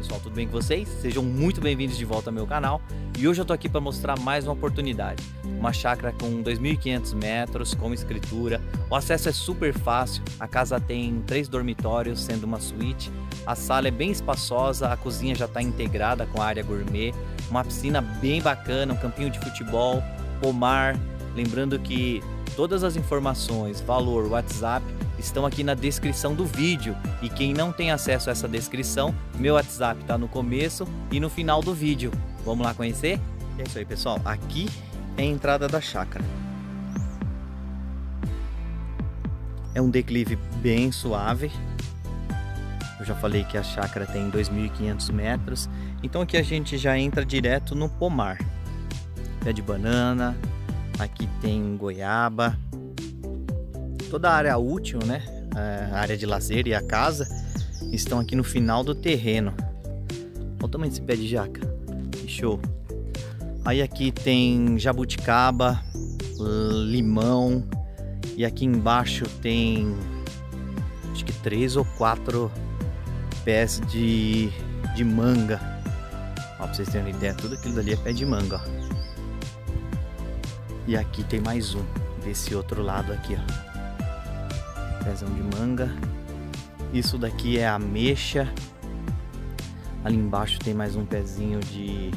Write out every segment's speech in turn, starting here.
pessoal, tudo bem com vocês? Sejam muito bem-vindos de volta ao meu canal. E hoje eu tô aqui para mostrar mais uma oportunidade. Uma chácara com 2.500 metros, com escritura. O acesso é super fácil, a casa tem 3 dormitórios, sendo uma suíte. A sala é bem espaçosa, a cozinha já está integrada com a área gourmet. Uma piscina bem bacana, um campinho de futebol, pomar. Lembrando que todas as informações, valor, WhatsApp, estão aqui na descrição do vídeo. E quem não tem acesso a essa descrição, meu WhatsApp está no começo e no final do vídeo. Vamos lá conhecer? É isso aí, pessoal. Aqui é a entrada da chácara. É um declive bem suave. Eu já falei que a chácara tem 2.500 metros. Então aqui a gente já entra direto no pomar. Pé de banana. Aqui tem goiaba. Toda a área útil, né? A área de lazer e a casa estão aqui no final do terreno. Olha o tamanho desse pé de jaca. Que show! Aí aqui tem jabuticaba, limão. E aqui embaixo tem acho que 3 ou 4 pés de manga. Ó, pra vocês terem uma ideia, tudo aquilo dali é pé de manga, ó. E aqui tem mais um desse outro lado aqui, ó. Pezão de manga. Isso daqui é ameixa. Ali embaixo tem mais um pezinho de...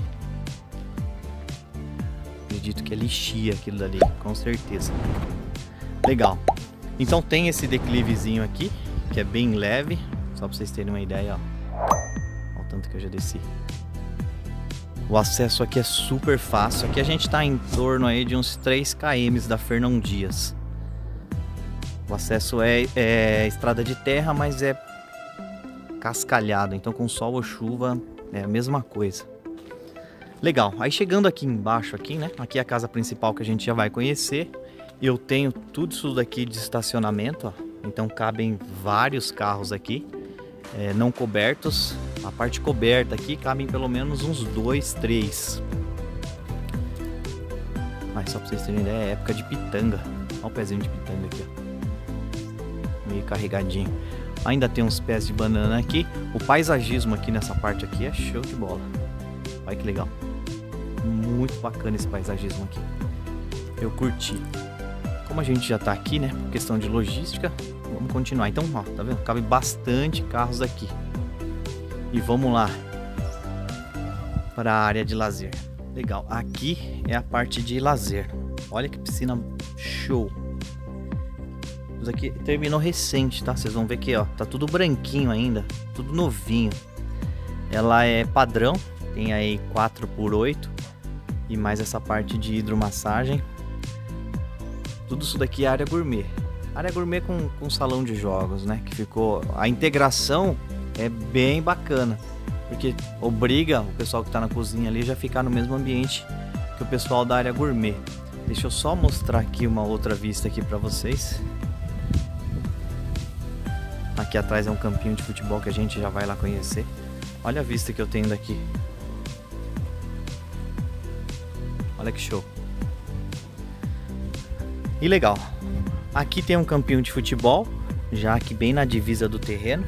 acredito que é lixia aquilo dali, com certeza. Legal. Então tem esse declivezinho aqui, que é bem leve. Só pra vocês terem uma ideia, ó. Olha o tanto que eu já desci. O acesso aqui é super fácil. Aqui a gente tá em torno aí de uns 3 km da Fernão Dias. O acesso é estrada de terra, mas é cascalhado. Então com sol ou chuva é a mesma coisa. Legal. Aí chegando aqui embaixo, aqui, né? Aqui é a casa principal que a gente já vai conhecer. Eu tenho tudo isso daqui de estacionamento, ó. Então cabem vários carros aqui. Não cobertos. A parte coberta aqui cabem pelo menos uns 2, 3. Mas só pra vocês terem ideia, é época de pitanga. Olha o pezinho de pitanga aqui, ó. Meio carregadinho. Ainda tem uns pés de banana aqui. O paisagismo aqui nessa parte aqui é show de bola. Olha que legal. Muito bacana esse paisagismo aqui. Eu curti. Como a gente já tá aqui, né? Por questão de logística, vamos continuar. Então, ó, tá vendo? Cabe bastante carros aqui. E vamos lá para a área de lazer. Legal. Aqui é a parte de lazer. Olha que piscina show. Isso aqui terminou recente, tá? Vocês vão ver que, ó, tá tudo branquinho ainda, tudo novinho. Ela é padrão, tem aí 4x8 e mais essa parte de hidromassagem. Tudo isso daqui é área gourmet. Área gourmet com salão de jogos, né? Que ficou... A integração é bem bacana, porque obriga o pessoal que tá na cozinha ali já ficar no mesmo ambiente que o pessoal da área gourmet. Deixa eu só mostrar aqui uma outra vista aqui pra vocês. Aqui atrás é um campinho de futebol que a gente já vai lá conhecer. Olha a vista que eu tenho daqui. Olha que show. E legal. Aqui tem um campinho de futebol, já aqui bem na divisa do terreno.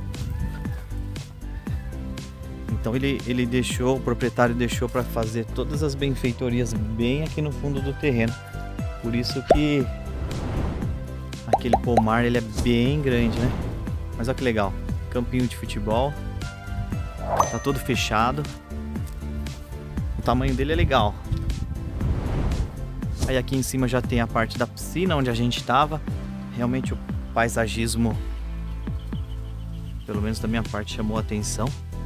Então ele deixou, o proprietário deixou para fazer todas as benfeitorias bem aqui no fundo do terreno. Por isso que aquele pomar ele é bem grande, né? Mas olha que legal, campinho de futebol, tá todo fechado, o tamanho dele é legal. Aí aqui em cima já tem a parte da piscina onde a gente estava. Realmente o paisagismo, pelo menos da minha parte, chamou a atenção.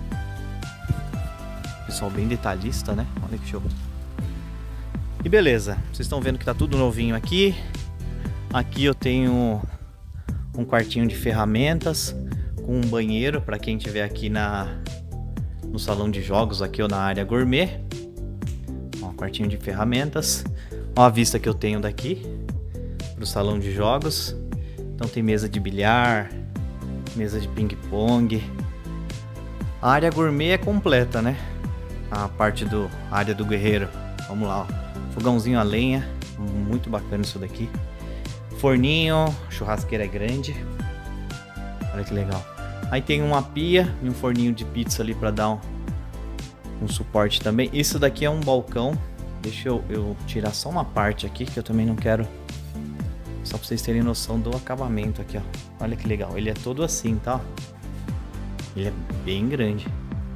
Pessoal bem detalhista, né? Olha que show. E beleza, vocês estão vendo que tá tudo novinho aqui. Aqui eu tenho um quartinho de ferramentas com um banheiro para quem estiver aqui no salão de jogos aqui ou na área gourmet. Ó, quartinho de ferramentas. Ó a vista que eu tenho daqui pro salão de jogos. Então tem mesa de bilhar, mesa de ping-pong. A área gourmet é completa, né? A parte a área do guerreiro. Vamos lá, ó. Fogãozinho a lenha, muito bacana isso daqui. Forninho, churrasqueira é grande. Olha que legal. Aí tem uma pia e um forninho de pizza ali para dar um suporte também. Isso daqui é um balcão. Deixa eu tirar só uma parte aqui, que eu também não quero. Só para vocês terem noção do acabamento aqui, ó. Olha que legal. Ele é todo assim, tá? Ele é bem grande.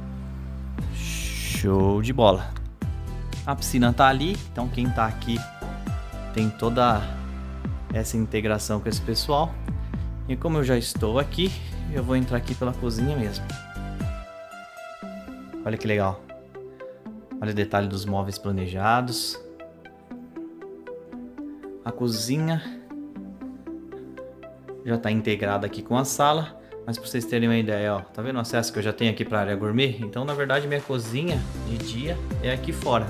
Show de bola. A piscina tá ali, então quem tá aqui tem toda essa integração com esse pessoal. E como eu já estou aqui, eu vou entrar aqui pela cozinha mesmo. Olha que legal. Olha o detalhe dos móveis planejados. A cozinha já está integrada aqui com a sala. Mas para vocês terem uma ideia, ó, tá vendo o acesso que eu já tenho aqui para a área gourmet? Então, na verdade, minha cozinha de dia é aqui fora.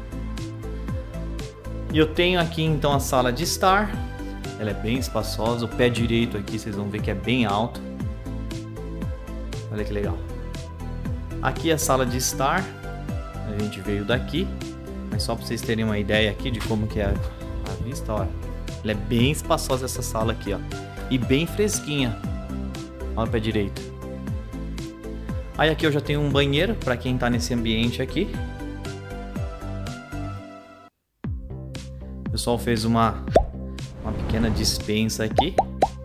E eu tenho aqui então a sala de estar. Ela é bem espaçosa. O pé direito aqui vocês vão ver que é bem alto. Olha que legal. Aqui é a sala de estar. A gente veio daqui, mas só para vocês terem uma ideia aqui de como que é a vista, olha. Ela é bem espaçosa essa sala aqui, ó. E bem fresquinha. Olha o pé direito. Aí aqui eu já tenho um banheiro para quem tá nesse ambiente aqui. O pessoal fez uma pequena despensa aqui.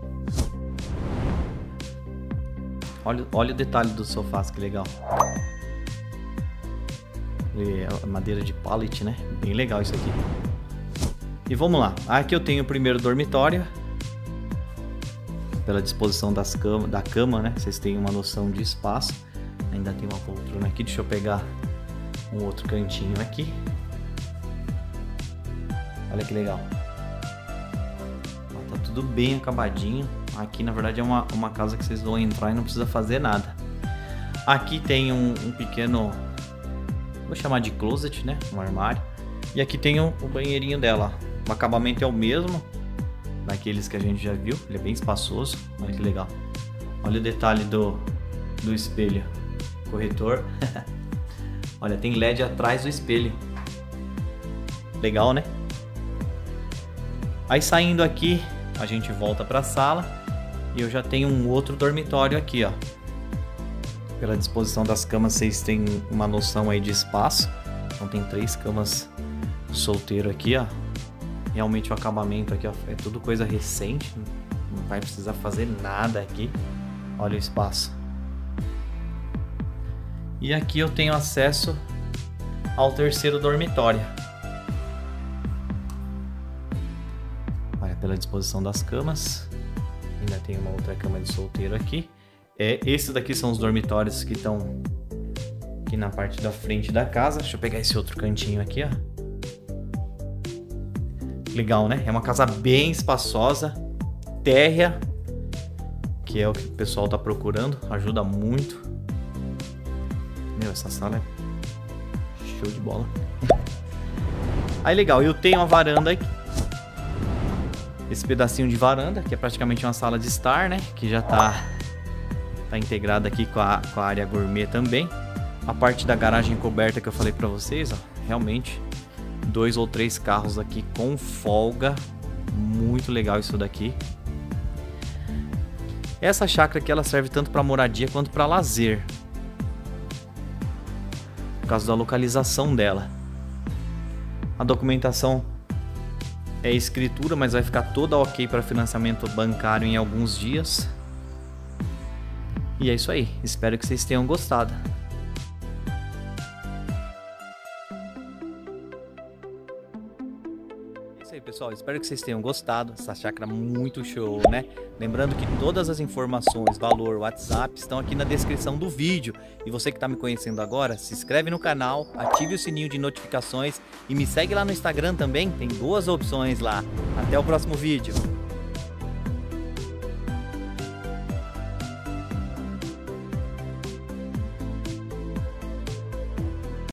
Olha o detalhe dos sofás, que legal. É madeira de pallet, né? Bem legal isso aqui. E vamos lá. Aqui eu tenho o primeiro dormitório. Pela disposição da cama, né? Vocês têm uma noção de espaço. Ainda tem uma poltrona aqui. Deixa eu pegar um outro cantinho aqui. Olha que legal. Tá tudo bem acabadinho. Aqui na verdade é uma casa que vocês vão entrar e não precisa fazer nada. Aqui tem um pequeno, vou chamar de closet, né? Um armário. E aqui tem o banheirinho dela. O acabamento é o mesmo daqueles que a gente já viu. Ele é bem espaçoso. Olha que legal. Olha o detalhe do espelho. Corretor. Olha, tem LED atrás do espelho. Legal, né? Aí saindo aqui, a gente volta para a sala. E eu já tenho um outro dormitório aqui, ó. Pela disposição das camas, vocês têm uma noção aí de espaço. Então tem 3 camas solteiro aqui, ó. Realmente o acabamento aqui, ó, é tudo coisa recente. Não vai precisar fazer nada aqui. Olha o espaço. E aqui eu tenho acesso ao terceiro dormitório. Olha, pela disposição das camas. Ainda tem uma outra cama de solteiro aqui. Esses daqui são os dormitórios que estão aqui na parte da frente da casa. Deixa eu pegar esse outro cantinho aqui, ó. Legal, né? É uma casa bem espaçosa, térrea, que é o que o pessoal tá procurando. Ajuda muito. Meu, essa sala é show de bola. Aí, legal. Eu tenho a varanda aqui. Esse pedacinho de varanda, que é praticamente uma sala de estar, né? Que já tá integrada aqui com a área gourmet também. A parte da garagem coberta que eu falei pra vocês, ó. Realmente, 2 ou 3 carros aqui com folga. Muito legal isso daqui. Essa chácara aqui, ela serve tanto para moradia quanto para lazer. Por causa da localização dela. A documentação é escritura, mas vai ficar toda ok para financiamento bancário em alguns dias. E é isso aí. Espero que vocês tenham gostado. É isso aí, pessoal. Espero que vocês tenham gostado. Essa chácara muito show, né? Lembrando que todas as informações, valor, WhatsApp estão aqui na descrição do vídeo. E você que está me conhecendo agora, se inscreve no canal, ative o sininho de notificações e me segue lá no Instagram também. Tem 2 opções lá. Até o próximo vídeo.